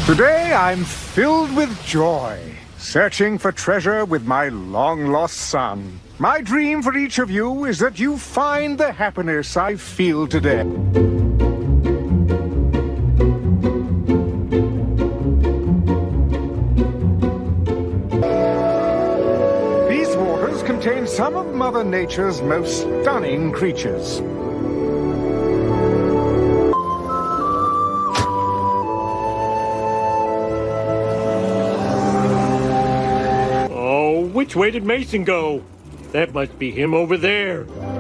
Today I'm filled with joy, searching for treasure with my long-lost son. My dream for each of you is that you find the happiness I feel today. These waters contain some of Mother Nature's most stunning creatures. Which way did Mason go? That must be him over there.